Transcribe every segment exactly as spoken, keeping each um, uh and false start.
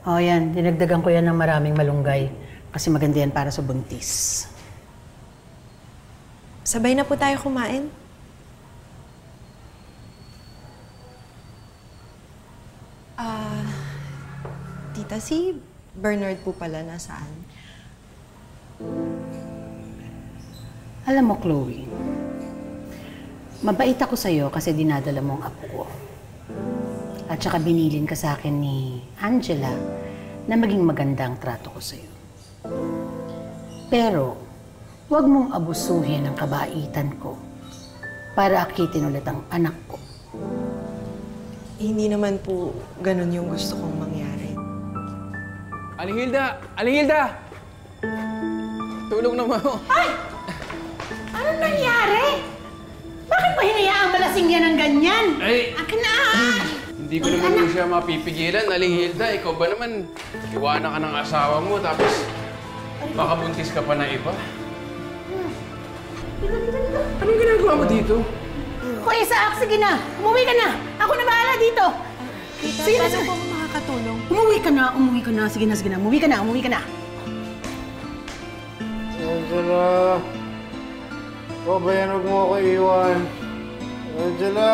O yan, dinagdagan ko yan ng maraming malunggay. Kasi maganda yan para sa buntis. Sabay na po tayo kumain. Ah, uh, tita, si Bernard po pala nasaan? Alam mo, Chloe, mabait ako sa'yo kasi dinadala mo ang apo ko. At saka binilin ka sa akin ni Angela na maging magandang trato ko sa'yo. Pero, huwag mong abusuhin ang kabaitan ko para akitin ulit ang anak ko. Eh, hindi naman po ganun yung gusto kong mangyari. Aling Hilda! Aling Hilda! Tulong naman ako. Ay! Anong nangyari? Bakit pa hinayaang malasing yan ng ganyan? Ay! Akin na! Hindi ko naman po siya mapipigilan. Aling Hilda, ikaw ba naman iwanan ka ng asawa mo tapos baka buntis ka pa na iba? Anong ginagawa mo dito? Kuya Isaac, sige na! Umuwi ka na! Ako na bahala dito! Tita, sige na, paano po ako makakatulong? Umuwi ka na! Umuwi ka na! Sige na, sige na! Umuwi ka na! Umuwi ka na! Angela! Ikaw ba yan? Huwag mo ako iwan. Angela!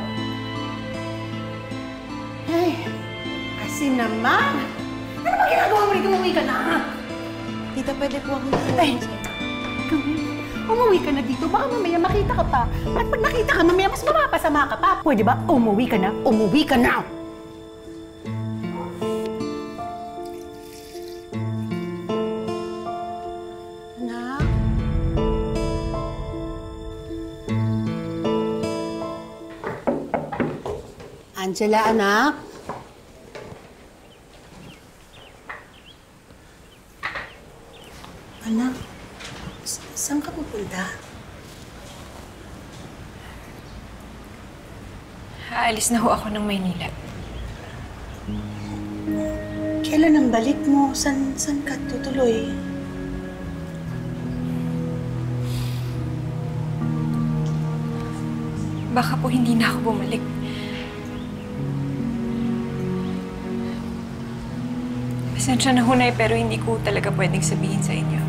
Ay, kasi naman! Ano ba ginagawa mo rin? Umuwi ka na! Tita, pwede po akong Ay! tulong sa'yo. Umuwi ka na dito. Baka mamaya makita ka pa. At pag nakita ka, mamaya mas mapapasama ka pa. Pwede ba? Umuwi ka na. Umuwi ka na! Anak? Angela, anak? Anak? Saan ka pupunta? Aalis na ho ako ng Maynila. Kailan ang balik mo? San, san ka tutuloy? Baka po hindi na ako bumalik. Pasensya na hunay pero hindi ko talaga pwedeng sabihin sa inyo.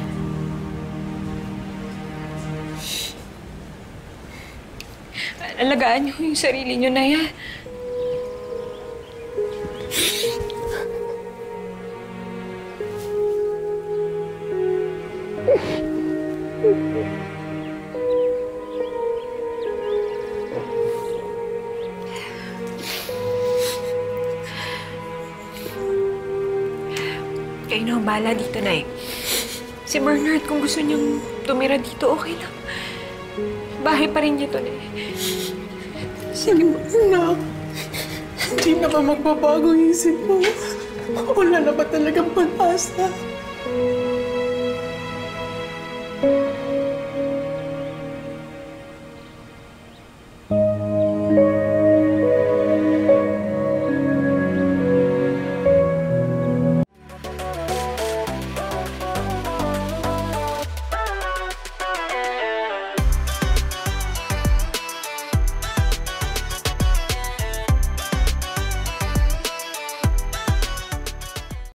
Alagaan niyo yung sarili niyo na yan. Kayo na ang bahala dito, Nay. Si Bernard, kung gusto niyang tumira dito, okay lang. Bahay pa rin niya to, Nay. Sige, anak. Hindi na ba magbabago ang isip mo? Wala na ba talagang pag-asa?